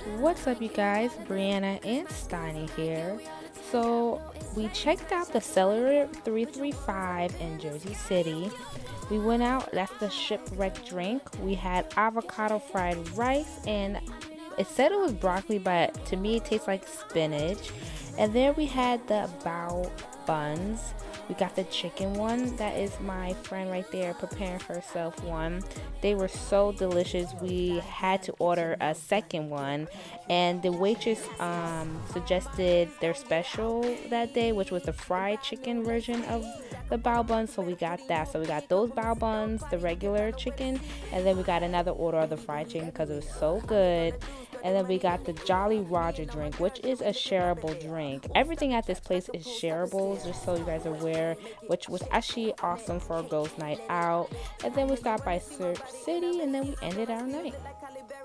What's up, you guys? Brianna and Steiny here. So, we checked out the Cellar 335 in Jersey City. We went out, that's the shipwreck drink. We had avocado fried rice, and it said it was broccoli, but to me it tastes like spinach. And then we had the bao buns. We got the chicken one. That is my friend right there preparing for herself one. They were so delicious. We had to order a second one, and the waitress suggested their special that day, which was the fried chicken version of the bao buns. So we got that. So we got those bao buns, the regular chicken, and then we got another order of the fried chicken because it was so good. And then we got the Jolly Roger drink, which is a shareable drink. Everything at this place is shareables, just so you guys are aware, which was actually awesome for a girls' night out. And then we stopped by Surf City, and then we ended our night.